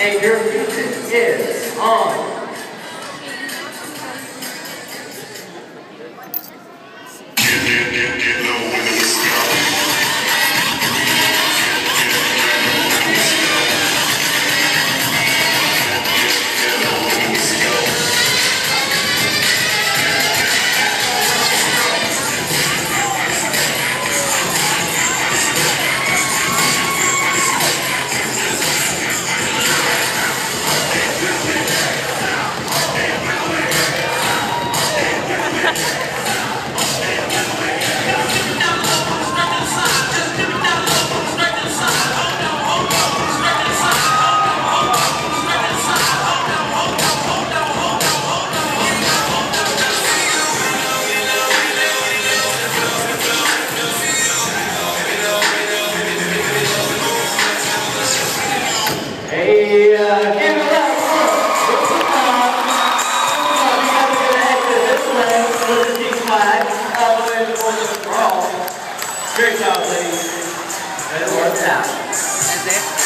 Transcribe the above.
And your music is on. Hey, give it up for this way with the team flag all the way to the brawl. Great job, ladies. It worked out. That's it.